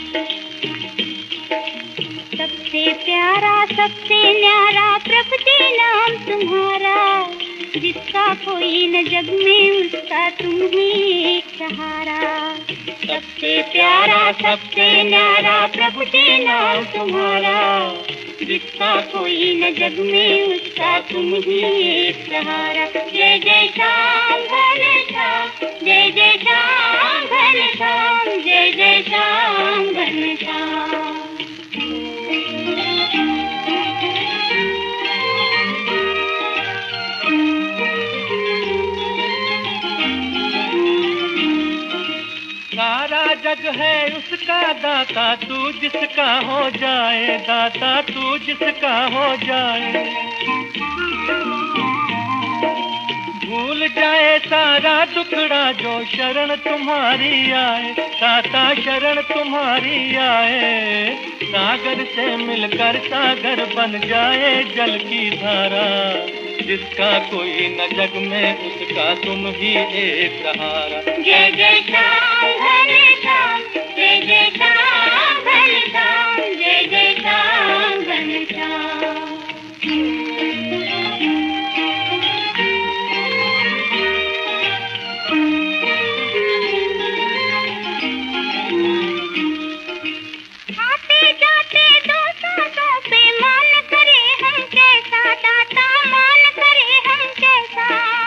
सबसे प्यारा सबसे न्यारा प्रभु जी नाम तुम्हारा, जिसका कोई न जग में उसका तुम ही एक सहारा। सबसे प्यारा सबसे न्यारा प्रभु जी नाम तुम्हारा, जिसका कोई न जग में उसका तुम ही एक सहारा। जय जय श्याम घनश्याम, जय जय श्याम घनश्याम, जय जय श्याम घनश्याम। सारा जग है उसका दाता, तू जिसका हो जाए दाता, तू जिसका हो जाए। भूल जाए सारा दुखड़ा जो शरण तुम्हारी आए, दाता शरण तुम्हारी आए। सागर से मिलकर सागर बन जाए जल की धारा, जिसका कोई न जग में उसका तुम ही एक सहारा। जय जय श्याम घनश्याम, जय जय श्याम घनश्याम, जय जय श्याम घनश्याम। आते जाते दो साथों पे मान करे हम कैसा, दाता मान करे हम कैसा।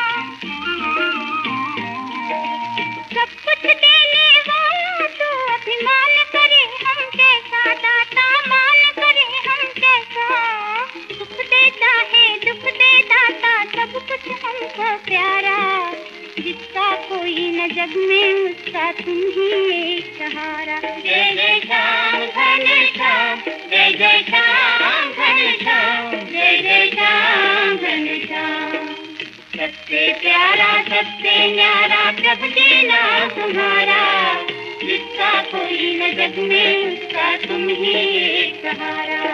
सब कुछ देने वाला तो अभिमान करे हम कैसा, दाता मान करे हम कैसा। सुख देता है दुख दे दाता, सब कुछ हमको प्यारा, जिसका कोई न जग में उसका तुम ही एक सहारा। जय जय श्याम घनश्याम, जय जय श्याम घनश्याम, जय जय श्याम घनश्याम। सबसे प्यारा सबसे न्यारा प्रभु जी नाम तुम्हारा, जिसका कोई न जग में उसका तुम ही एक सहारा।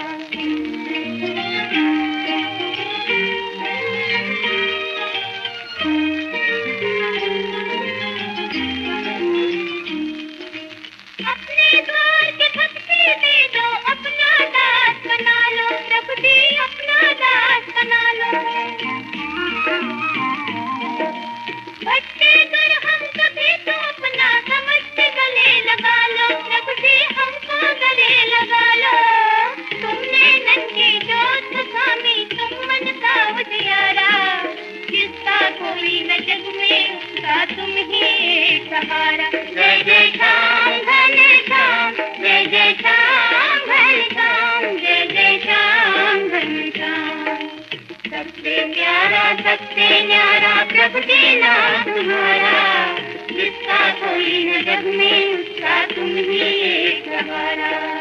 अपने द्वार के भक्ति दे दो, अपना दास बना लो प्रभु जी, अपना दास बना लो। भटके कर हम कभी तो अपना समझ के गले लगा लो प्रभु जी, हमको गले लगा लो। तुमने नन्ही जोत स्वामी तुम मन का उजियारा, जिसका कोई न जग में उसका तुम ही एक सहारा। जय जय श्याम घनश्याम, जय जय श्याम घनश्याम, जय जय श्याम घनश्याम। सबसे प्यारा सबसे न्यारा प्रभु जी नाम तुम्हारा, जिसका कोई न जग में उसका तुम ही एक सहारा।